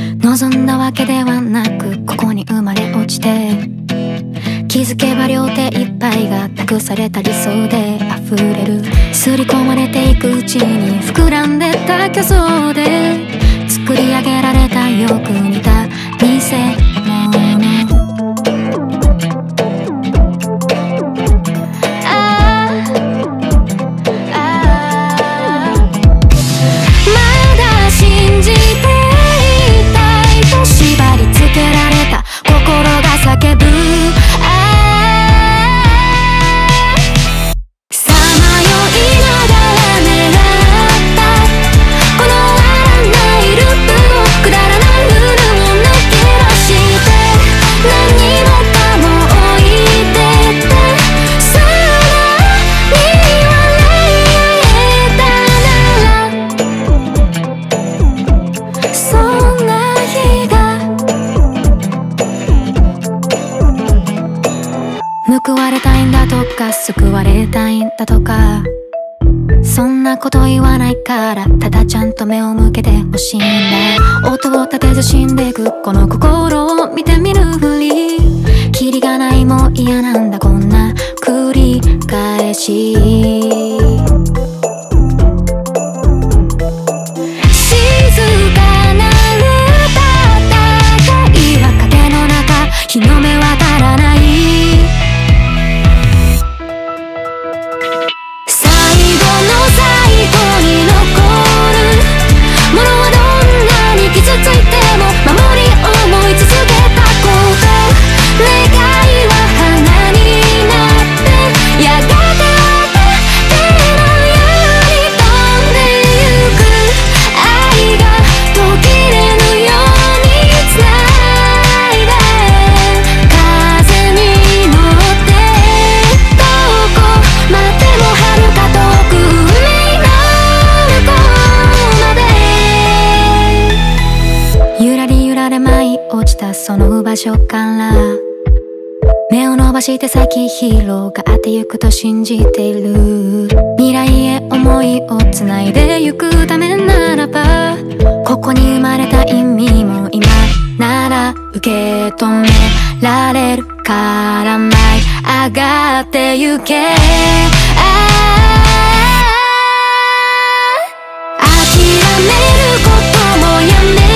望んだわけではなくここに生まれ落ちて、気づけば両手いっぱいが託された理想で溢れる。刷り込まれていくうちに膨らんでた虚像で作り上げられたよく似た偽物。信じていたいと縛り付けられた心が叫ぶ。さまよいながら狙ったこの終わらないループを、くだらないルールを抜け出して何もかも置いてってさらに笑えたなら、そんな日が報われたいんだとか救われたいんだとか、そんなこと言わないから、ただちゃんと目を向けてほしいんだ。音を立てず死んでくこの心を見てみるふり、キリがないもう嫌なんだこんな繰り返し。日の目は足らない。最後の最後に残るものはどんなに傷ついても守り思い続けたこと、願いは花になってやがて手のように飛んでゆく。愛が途切れぬようにつないで落ちたその場所から目を伸ばして先広がってゆくと信じている。未来へ思いをつないでゆくためならば、ここに生まれた意味も今なら受け止められるから舞い上がってゆけ。諦めることもやめ